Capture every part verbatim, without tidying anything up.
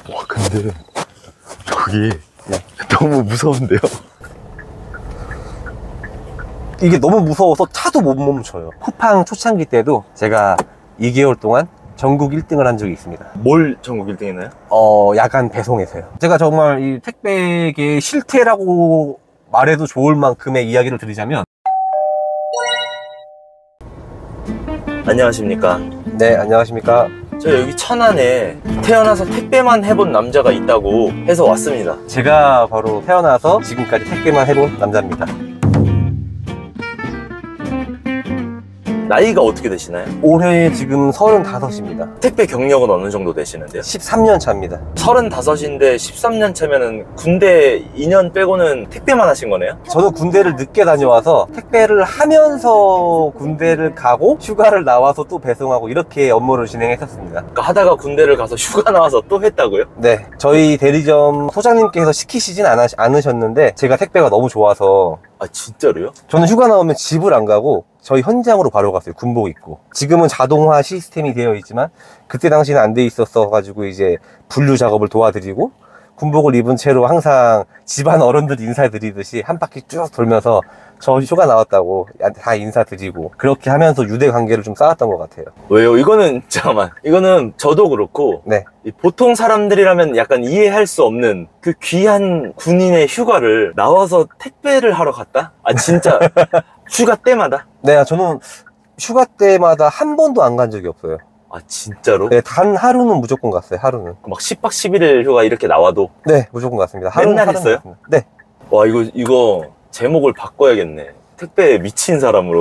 와, 근데 저기 네. 너무 무서운데요? 이게 너무 무서워서 차도 못 멈춰요. 쿠팡 초창기 때도 제가 이 개월 동안 전국 일 등을 한 적이 있습니다. 뭘 전국 일 등 했나요? 어, 야간 배송에서요. 제가 정말 이 택배계의 실태라고 말해도 좋을 만큼의 이야기를 드리자면, 안녕하십니까? 네, 안녕하십니까? 저 여기 천안에 태어나서 택배만 해본 남자가 있다고 해서 왔습니다. 제가 바로 태어나서 지금까지 택배만 해본 남자입니다. 나이가 어떻게 되시나요? 올해 지금 서른다섯입니다. 택배 경력은 어느 정도 되시는데요? 십삼 년 차입니다. 서른다섯인데 십삼 년 차면은 군대 이 년 빼고는 택배만 하신 거네요? 저는 군대를 늦게 다녀와서 택배를 하면서 군대를 가고 휴가를 나와서 또 배송하고 이렇게 업무를 진행했었습니다. 그러니까 하다가 군대를 가서 휴가 나와서 또 했다고요? 네, 저희 대리점 소장님께서 시키시진 않, 않으셨는데 제가 택배가 너무 좋아서. 아, 진짜로요? 저는 휴가 나오면 집을 안 가고 저희 현장으로 바로 갔어요. 군복 입고. 지금은 자동화 시스템이 되어 있지만 그때 당시는 안 돼 있었어 가지고 이제 분류 작업을 도와드리고, 군복을 입은 채로 항상 집안 어른들 인사드리듯이 한 바퀴 쭉 돌면서 저 휴가 나왔다고 다 인사드리고, 그렇게 하면서 유대 관계를 좀 쌓았던 것 같아요. 왜요? 이거는 잠깐만, 이거는 저도 그렇고 네. 보통 사람들이라면 약간 이해할 수 없는 그 귀한 군인의 휴가를 나와서 택배를 하러 갔다? 아, 진짜 휴가 때마다? 네, 저는 휴가 때마다 한 번도 안 간 적이 없어요. 아, 진짜로? 네, 단 하루는 무조건 갔어요. 하루는. 막 십 박 십일 일 휴가 이렇게 나와도? 네, 무조건 갔습니다. 하루는, 맨날 하루는 했어요? 갔습니다. 네. 와, 이거 이거 제목을 바꿔야겠네. 택배에 미친 사람으로.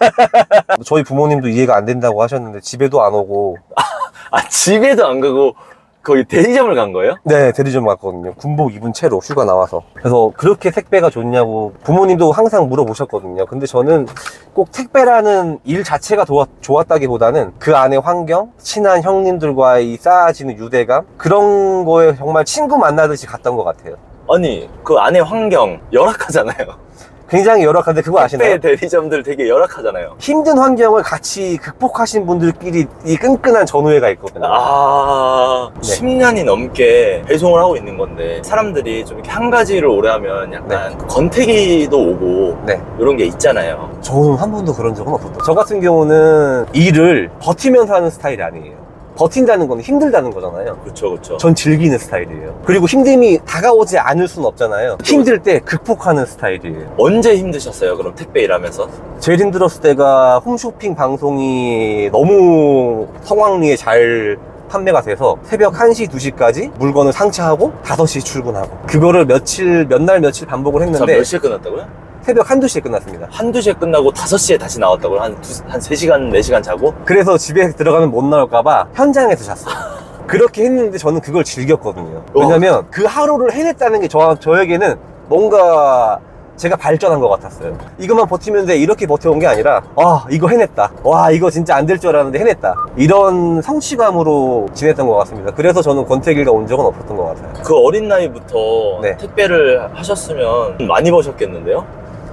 저희 부모님도 이해가 안 된다고 하셨는데 집에도 안 오고. 아, 집에도 안 가고 거기 대리점을 간 거예요? 네, 대리점 갔거든요. 군복 입은 채로 휴가 나와서. 그래서 그렇게 택배가 좋냐고 부모님도 항상 물어보셨거든요. 근데 저는 꼭 택배라는 일 자체가 도와, 좋았다기보다는 그 안의 환경, 친한 형님들과의 쌓아지는 유대감, 그런 거에 정말 친구 만나듯이 갔던 것 같아요. 아니, 그 안에 환경 열악하잖아요. 굉장히 열악한데 그거 아시나요? 택배 대리점들 되게 열악하잖아요. 힘든 환경을 같이 극복하신 분들끼리 이 끈끈한 전우회가 있거든요. 아, 네. 십 년이 넘게 배송을 하고 있는 건데 사람들이 좀 이렇게 한 가지를 오래 하면 약간 네. 권태기도 오고 네. 이런 게 있잖아요. 저는 한 번도 그런 적은 없었어요. 저 같은 경우는 일을 버티면서 하는 스타일이 아니에요. 버틴다는 건 힘들다는 거잖아요. 그렇죠, 그렇죠. 전 즐기는 스타일이에요. 그리고 힘듦이 다가오지 않을 수는 없잖아요. 힘들 때 극복하는 스타일이에요. 언제 힘드셨어요? 그럼 택배 일하면서? 제일 힘들었을 때가 홈쇼핑 방송이 너무 성황리에 잘 판매가 돼서 새벽 한 시, 두 시까지 물건을 상차하고 다섯 시 출근하고, 그거를 며칠, 몇 날 며칠 반복을 했는데. 몇 시에 끝났다고요? 새벽 한두 시에 끝났습니다. 한두 시에 끝나고 다섯 시에 다시 나왔다고요? 한, 두, 한 세 시간, 네 시간 자고? 그래서 집에 들어가면 못 나올까봐 현장에서 잤어요. 그렇게 했는데 저는 그걸 즐겼거든요. 왜냐면 그 하루를 해냈다는 게 저, 저에게는 뭔가 제가 발전한 것 같았어요. 이것만 버티면 돼, 이렇게 버텨온 게 아니라, 아, 이거 해냈다. 와, 이거 진짜 안 될 줄 알았는데 해냈다. 이런 성취감으로 지냈던 것 같습니다. 그래서 저는 권태기가 온 적은 없었던 것 같아요. 그 어린 나이부터 네. 택배를 하셨으면 많이 버셨겠는데요?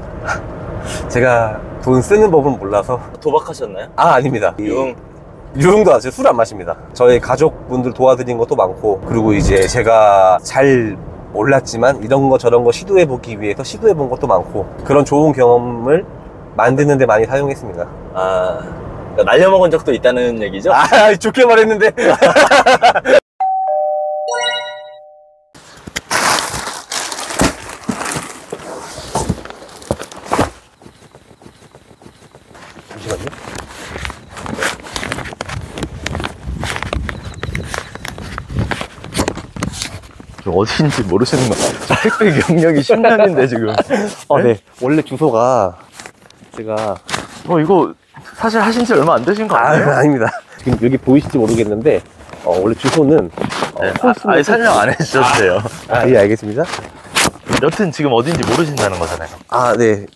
제가 돈 쓰는 법은 몰라서. 도박하셨나요? 아, 아닙니다. 융. 유흥도 아직 술 안 마십니다. 저희 가족분들 도와드린 것도 많고, 그리고 이제 제가 잘 몰랐지만 이런 거 저런 거 시도해보기 위해서 시도해본 것도 많고, 그런 좋은 경험을 만드는 데 많이 사용했습니다. 아, 그러니까 날려먹은 적도 있다는 얘기죠? 아, 좋게 말했는데. 잠시만요. 어딘지 모르시는 거. 택배 경력이 십 년인데 지금. 어, 네. 원래 주소가 제가. 어, 이거 사실 하신 지 얼마 안 되신 거 아니에요? 아, 아닙니다. 지금 여기 보이실지 모르겠는데, 어, 원래 주소는. 어, 네, 아, 아니, 설명 안 해주셔도 돼요. 아, 예, 알겠습니다. 여튼 지금 어딘지 모르신다는 거잖아요. 아, 네.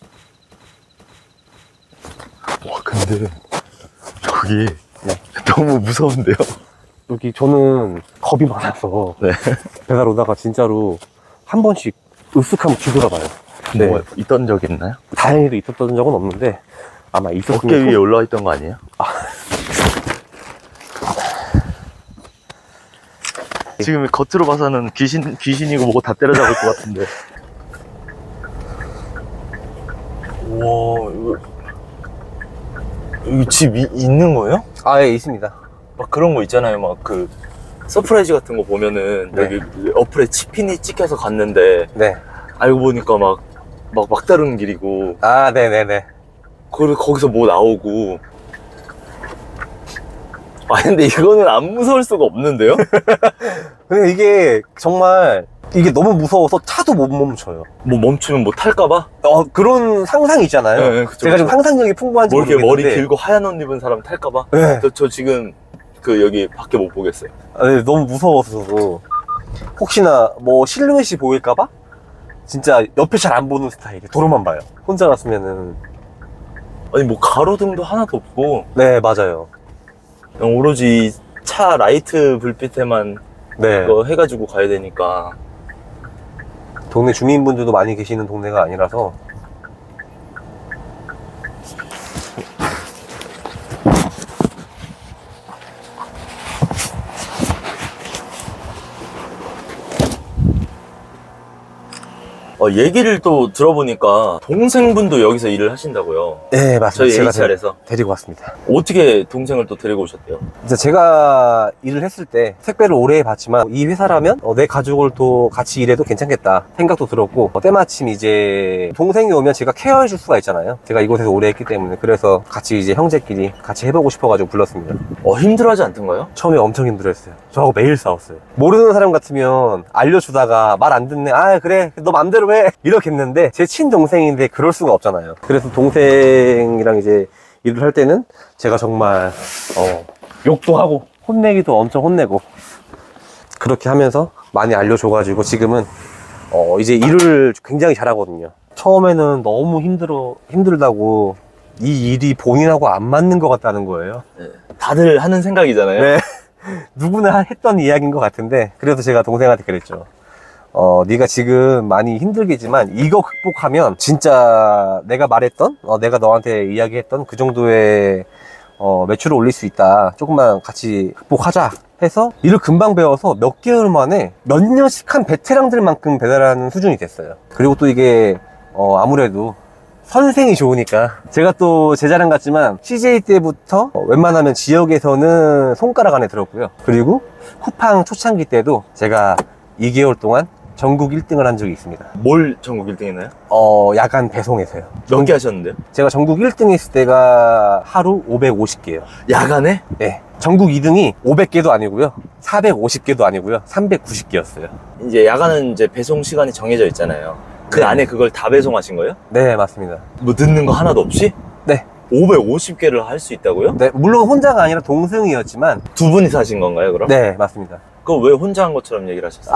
와, 근데 저기 네. 너무 무서운데요? 여기 저는 겁이 많아서. 네. 배달 오다가 진짜로 한 번씩 으쓱하면 뒤돌아봐요. 네. 뭐 있던 적 있나요? 다행히도 있었던 적은 없는데 아마 있었으면. 어깨 위에 올라와 있던 거 아니에요? 아. 지금 겉으로 봐서는 귀신, 귀신이고 뭐고 다 때려잡을 것 같은데. 우와, 이거, 이거 집 이, 있는 거예요? 아, 예, 있습니다. 막 그런 거 있잖아요. 막 그 서프라이즈 같은 거 보면은 네. 여기 어플에 치킨이 찍혀서 갔는데 네. 알고 보니까 막, 막 막다른 길이고, 아, 네네네. 거, 거기서 뭐 나오고. 아, 근데 이거는 안 무서울 수가 없는데요? 근데 이게 정말 이게 너무 무서워서 차도 못 멈춰요. 뭐 멈추면 뭐 탈까봐? 어, 그런 상상이 있잖아요. 네, 네, 그쵸, 제가 좀 그쵸. 상상력이 풍부한지 뭐 이렇게 모르겠는데. 머리 길고 하얀 옷 입은 사람 탈까봐? 네. 저, 저 지금 그 여기 밖에 못 보겠어요. 아, 네, 너무 무서워서 혹시나 뭐 실루엣이 보일까봐 진짜 옆에 잘 안 보는 스타일이에요. 도로만 봐요. 혼자 갔으면은. 아니 뭐 가로등도 하나도 없고 네, 맞아요. 그냥 오로지 차 라이트 불빛에만 네. 그거 해가지고 가야 되니까. 동네 주민분들도 많이 계시는 동네가 아니라서. 어, 얘기를 또 들어보니까 동생분도 여기서 일을 하신다고요. 네, 맞습니다. 저희 제가 에이치알에서. 데리고 왔습니다. 어떻게 동생을 또 데리고 오셨대요? 이제 제가 일을 했을 때 택배를 오래 해봤지만 이 회사라면 어, 내 가족을 또 같이 일해도 괜찮겠다 생각도 들었고 어, 때마침 이제 동생이 오면 제가 케어해 줄 수가 있잖아요. 제가 이곳에서 오래 했기 때문에. 그래서 같이 이제 형제끼리 같이 해보고 싶어가지고 불렀습니다. 어, 힘들어하지 않던가요? 처음에 엄청 힘들었어요. 저하고 매일 싸웠어요. 모르는 사람 같으면 알려주다가 말 안 듣네. 아, 그래, 너 맘대로 해, 이렇겠는데 제 친동생인데 그럴 수가 없잖아요. 그래서 동생이랑 이제 일을 할 때는 제가 정말 어, 욕도 하고 혼내기도 엄청 혼내고 그렇게 하면서 많이 알려줘가지고 지금은 어, 이제 일을 굉장히 잘하거든요. 처음에는 너무 힘들어 힘들다고 이 일이 본인하고 안 맞는 것 같다는 거예요. 네. 다들 하는 생각이잖아요. 네. 누구나 했던 이야기인 것 같은데 그래서 제가 동생한테 그랬죠. 어, 네가 지금 많이 힘들겠지만 이거 극복하면 진짜 내가 말했던 어, 내가 너한테 이야기했던 그 정도의 어, 매출을 올릴 수 있다. 조금만 같이 극복하자 해서 일을 금방 배워서 몇 개월 만에 몇 년씩 한 베테랑들만큼 배달하는 수준이 됐어요. 그리고 또 이게 어, 아무래도 선생이 좋으니까 제가 또 제 자랑 같지만 씨제이 때부터 어, 웬만하면 지역에서는 손가락 안에 들었고요. 그리고 쿠팡 초창기 때도 제가 이 개월 동안 전국 일 등을 한 적이 있습니다. 뭘 전국 일 등 했나요? 어, 야간 배송에서요. 몇 개 하셨는데요? 제가 전국 일 등 했을 때가 하루 오백오십 개요. 야간에? 네. 전국 이 등이 오백 개도 아니고요. 사백오십 개도 아니고요. 삼백구십 개였어요. 이제 야간은 이제 배송 시간이 정해져 있잖아요. 그 네. 안에 그걸 다 배송하신 거예요? 네, 맞습니다. 뭐 늦는 거 하나도 없이? 네. 오백오십 개를 할 수 있다고요? 네, 물론 혼자가 아니라 동생이었지만 두 분이서 하신 건가요, 그럼? 네, 맞습니다. 그거 왜 혼자 한 것처럼 얘기를 하셨어요?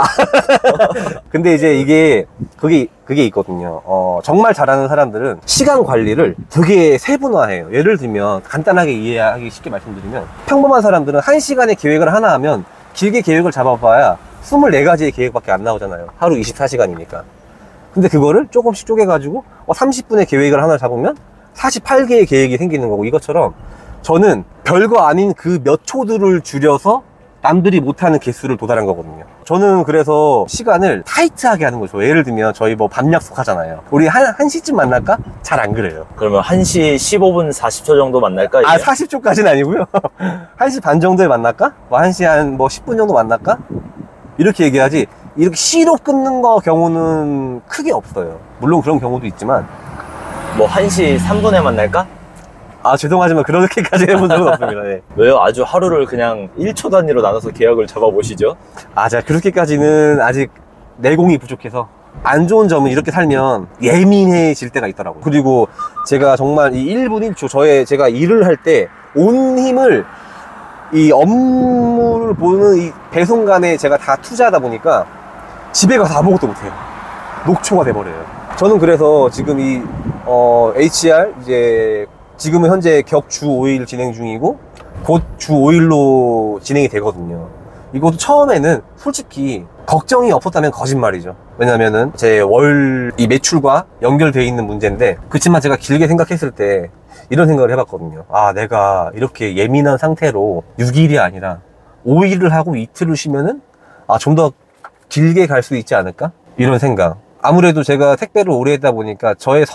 근데 이제 이게 그게 그게 있거든요. 어, 정말 잘하는 사람들은 시간 관리를 되게 세분화해요. 예를 들면 간단하게 이해하기 쉽게 말씀드리면 평범한 사람들은 한 시간에 계획을 하나 하면 길게 계획을 잡아봐야 스물네 가지의 계획밖에 안 나오잖아요. 하루 이십사 시간이니까. 근데 그거를 조금씩 쪼개가지고 어, 삼십 분의 계획을 하나 잡으면 사십팔 개의 계획이 생기는 거고, 이것처럼 저는 별거 아닌 그 몇 초들을 줄여서 남들이 못하는 개수를 도달한 거거든요. 저는 그래서 시간을 타이트하게 하는 거죠. 예를 들면 저희 뭐 밤 약속 하잖아요. 우리 한, 한 시쯤 만날까? 잘 안 그래요. 그러면 한 시 십오 분 사십 초 정도 만날까? 이게? 아, 사십 초까지는 아니고요. 한 시 반 정도에 만날까? 뭐 한 시 한 뭐 십 분 정도 만날까? 이렇게 얘기하지, 이렇게 시로 끊는 거 경우는 크게 없어요. 물론 그런 경우도 있지만. 뭐 한 시 삼 분에 만날까? 아, 죄송하지만 그렇게까지 해본 적은 없습니다. 네. 왜요? 아주 하루를 그냥 일 초 단위로 나눠서 계약을 잡아보시죠. 아, 제가 그렇게까지는 아직 내공이 부족해서. 안 좋은 점은 이렇게 살면 예민해질 때가 있더라고요. 그리고 제가 정말 이 일 분 일 초, 저의 제가 일을 할 때 온 힘을 이 업무를 보는 이 배송감에 제가 다 투자하다 보니까 집에 가서 아무것도 못해요. 녹초가 돼버려요. 저는 그래서 지금 이 어, 에이치알 이제 지금은 현재 격 주 오 일 진행 중이고 곧 주 오 일로 진행이 되거든요. 이것도 처음에는 솔직히 걱정이 없었다면 거짓말이죠. 왜냐면은 제 월 이 매출과 연결되어 있는 문제인데, 그렇지만 제가 길게 생각했을 때 이런 생각을 해봤거든요. 아, 내가 이렇게 예민한 상태로 육 일이 아니라 오 일을 하고 이틀을 쉬면은 아, 좀 더 길게 갈 수 있지 않을까? 이런 생각. 아무래도 제가 택배를 오래 했다 보니까 저의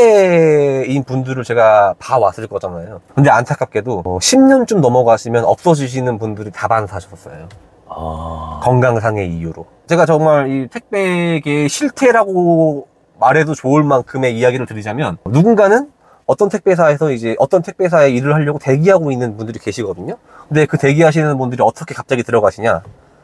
선배인 분들을 제가 봐왔을 거잖아요. 근데 안타깝게도 어, 십 년쯤 넘어가시면 없어지시는 분들이 다반사셨어요. 아... 건강상의 이유로. 제가 정말 이 택배계의 실태라고 말해도 좋을 만큼의 이야기를 드리자면, 누군가는 어떤 택배사에서 이제 어떤 택배사에 일을 하려고 대기하고 있는 분들이 계시거든요. 근데 그 대기하시는 분들이 어떻게 갑자기 들어가시냐,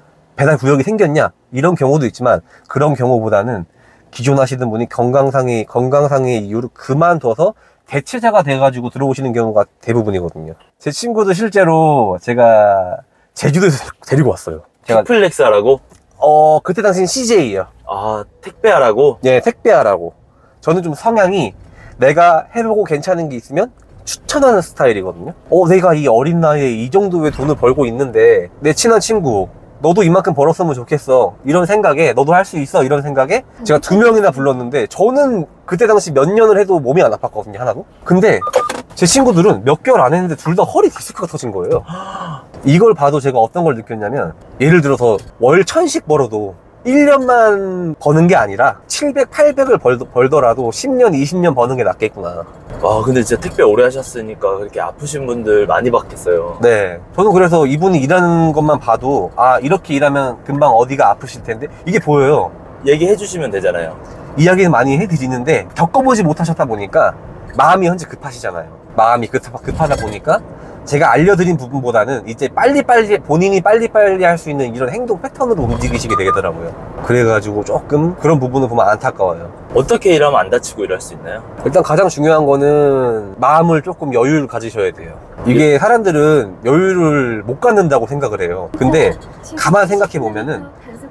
배달 구역이 생겼냐, 이런 경우도 있지만, 그런 경우보다는 기존 하시던 분이 건강상의 건강상의 이유로 그만둬서 대체자가 돼가지고 들어오시는 경우가 대부분이거든요. 제 친구도 실제로 제가 제주도에서 데리고 왔어요. 제가 킥플렉스 하라고? 어 그때 당시엔 씨제이예요. 아, 택배 하라고? 네, 택배하라고. 저는 좀 성향이 내가 해보고 괜찮은 게 있으면 추천하는 스타일이거든요. 어, 내가 이 어린 나이에 이 정도의 돈을 벌고 있는데 내 친한 친구 너도 이만큼 벌었으면 좋겠어, 이런 생각에, 너도 할 수 있어, 이런 생각에 제가 두 명이나 불렀는데, 저는 그때 당시 몇 년을 해도 몸이 안 아팠거든요, 하나도. 근데 제 친구들은 몇 개월 안 했는데 둘 다 허리 디스크가 터진 거예요. 이걸 봐도 제가 어떤 걸 느꼈냐면, 예를 들어서 월 천씩 벌어도 일 년만 버는 게 아니라 칠백, 팔백을 벌, 벌더라도 십 년, 이십 년 버는 게 낫겠구나. 와, 근데 진짜 택배 오래 하셨으니까 그렇게 아프신 분들 많이 봤겠어요. 네, 저는 그래서 이분이 일하는 것만 봐도, 아, 이렇게 일하면 금방 어디가 아프실 텐데, 이게 보여요. 얘기해 주시면 되잖아요. 이야기는 많이 해드리는데 겪어보지 못하셨다 보니까 마음이 현재 급하시잖아요. 마음이 급, 급하다 보니까 제가 알려드린 부분보다는 이제 빨리빨리, 본인이 빨리빨리 할 수 있는 이런 행동 패턴으로 움직이시게 되더라고요. 그래가지고 조금 그런 부분을 보면 안타까워요. 어떻게 일하면 안 다치고 일할 수 있나요? 일단 가장 중요한 거는 마음을 조금 여유를 가지셔야 돼요. 이게 사람들은 여유를 못 갖는다고 생각을 해요. 근데 가만 생각해 보면은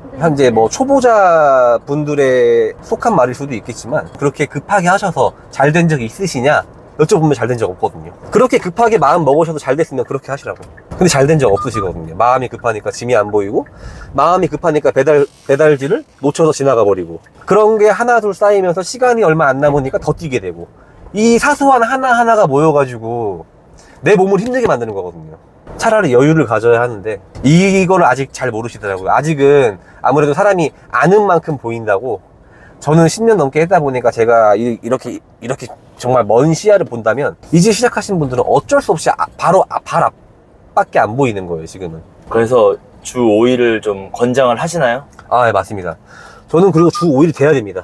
현재 뭐 초보자 분들의 속한 말일 수도 있겠지만, 그렇게 급하게 하셔서 잘 된 적이 있으시냐 여쭤보면 잘 된 적 없거든요. 그렇게 급하게 마음 먹으셔도 잘 됐으면 그렇게 하시라고. 근데 잘 된 적 없으시거든요. 마음이 급하니까 짐이 안 보이고, 마음이 급하니까 배달, 배달지를 놓쳐서 지나가 버리고, 그런 게 하나 둘 쌓이면서 시간이 얼마 안 남으니까 더 뛰게 되고, 이 사소한 하나하나가 모여가지고 내 몸을 힘들게 만드는 거거든요. 차라리 여유를 가져야 하는데, 이걸 아직 잘 모르시더라고요. 아직은 아무래도 사람이 아는 만큼 보인다고. 저는 십 년 넘게 했다 보니까 제가 이렇게 이렇게 정말 먼 시야를 본다면, 이제 시작하신 분들은 어쩔 수 없이 아, 바로 아, 발 앞밖에 안 보이는 거예요, 지금은. 그래서 주 오 일을 좀 권장을 하시나요? 아, 네, 맞습니다. 저는 그리고 주 오 일이 돼야 됩니다.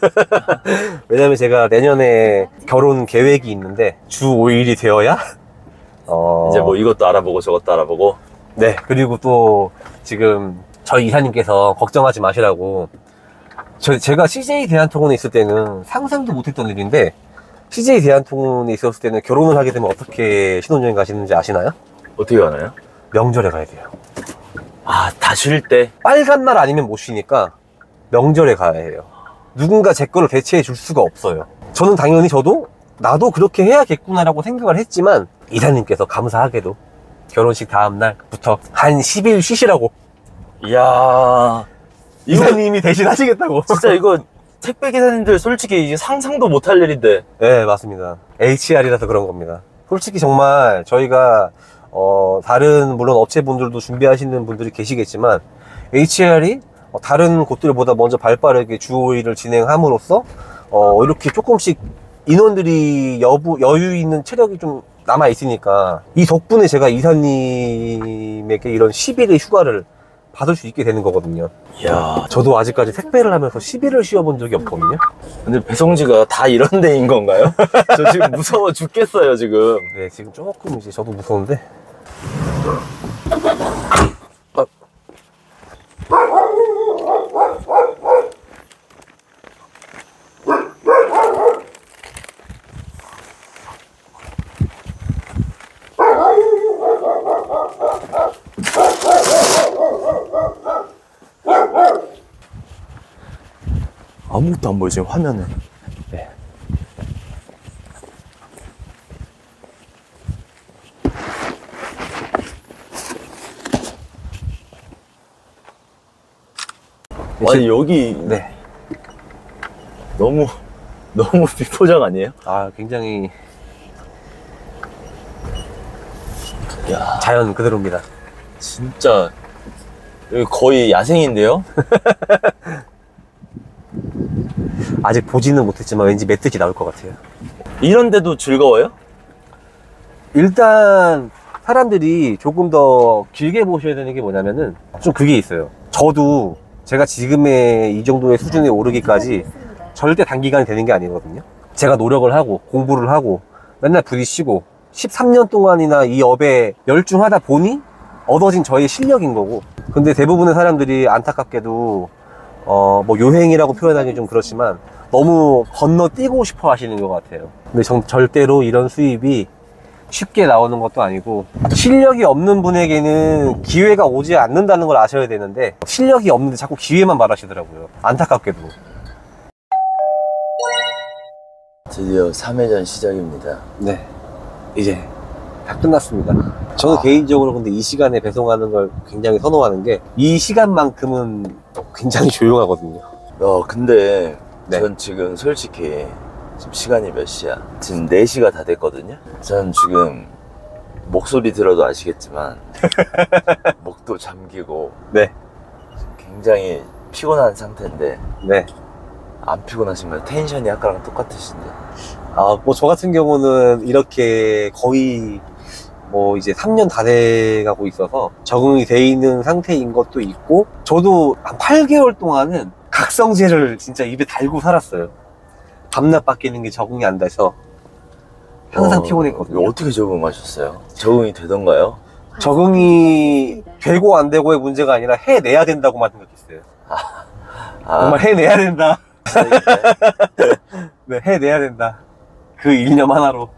왜냐면 제가 내년에 결혼 계획이 있는데 주 오 일이 되어야 어... 이제 뭐 이것도 알아보고 저것도 알아보고. 네, 그리고 또 지금 저희 이사님께서 걱정하지 마시라고, 저, 제가 씨제이 대한통운에 있을 때는 상상도 못했던 일인데, 씨제이 대한통운에 있었을 때는 결혼을 하게 되면 어떻게 신혼여행 가시는지 아시나요? 어떻게 가나요? 명절에 가야 돼요. 아, 다 쉴 때? 빨간 날 아니면 못 쉬니까 명절에 가야 해요. 누군가 제 거를 대체해 줄 수가 없어요. 저는 당연히 저도 나도 그렇게 해야겠구나라고 생각을 했지만, 이사님께서 감사하게도 결혼식 다음 날부터 한 십 일 쉬시라고. 이야, 이거 이사님이 대신 하시겠다고. 진짜 이거 택배 기사님들 솔직히 이게 상상도 못할 일인데. 네, 맞습니다. 에이치알이라서 그런 겁니다. 솔직히 정말 저희가 어, 다른 물론 업체분들도 준비하시는 분들이 계시겠지만, 에이치알이 다른 곳들보다 먼저 발빠르게 주 오 일을 진행함으로써 어, 이렇게 조금씩 인원들이 여부, 여유 있는 체력이 좀 남아 있으니까, 이 덕분에 제가 이사님에게 이런 십 일의 휴가를 받을 수 있게 되는 거거든요. 이야, 저도 아직까지 택배를 하면서 십 일을 쉬어본 적이 없거든요. 근데 배송지가 다 이런 데인 건가요? 저 지금 무서워 죽겠어요, 지금. 네, 지금 조금 이제 저도 무서운데. 아무것도 안 보여, 지금 화면에. 네. 아니, 여기 네. 너무, 너무 비포장 아니에요? 아, 굉장히 야, 자연 그대로입니다. 진짜 여기 거의 야생인데요? 아직 보지는 못했지만 왠지 메뚜기 나올 것 같아요. 이런데도 즐거워요? 일단 사람들이 조금 더 길게 보셔야 되는 게 뭐냐면은 좀 그게 있어요. 저도 제가 지금의 이 정도의 수준에 오르기까지 절대 단기간이 되는 게 아니거든요. 제가 노력을 하고 공부를 하고 맨날 부딪히고 십삼 년 동안이나 이 업에 열중하다 보니 얻어진 저의 실력인 거고, 근데 대부분의 사람들이 안타깝게도 어 뭐 요행이라고 표현하기 좀 그렇지만 너무 건너뛰고 싶어 하시는 것 같아요. 근데 정, 절대로 이런 수입이 쉽게 나오는 것도 아니고, 실력이 없는 분에게는 기회가 오지 않는다는 걸 아셔야 되는데 실력이 없는데 자꾸 기회만 말하시더라고요. 안타깝게도. 드디어 삼 회전 시작입니다. 네, 이제 다 끝났습니다. 저는 아. 개인적으로 근데 이 시간에 배송하는 걸 굉장히 선호하는 게 이 시간만큼은 굉장히 조용하거든요. 어, 근데 네. 전 지금 솔직히 지금 시간이 몇 시야? 지금 네 시가 다 됐거든요? 전 지금 목소리 들어도 아시겠지만 목도 잠기고 네, 굉장히 피곤한 상태인데 네. 안 피곤하신가요? 텐션이 아까랑 똑같으신데. 아, 뭐 저 같은 경우는 이렇게 거의 뭐 이제 삼 년 다 돼가고 있어서 적응이 돼 있는 상태인 것도 있고, 저도 한 팔 개월 동안은 각성제를 진짜 입에 달고 살았어요. 밤낮 바뀌는 게 적응이 안 돼서 항상 어, 피곤했거든요. 이거 어떻게 적응하셨어요? 적응이 되던가요? 적응이 되고 안 되고의 문제가 아니라 해내야 된다고만 생각했어요. 아, 정말 해내야 된다. 진짜 네, 해내야 된다. 그 일념 하나로.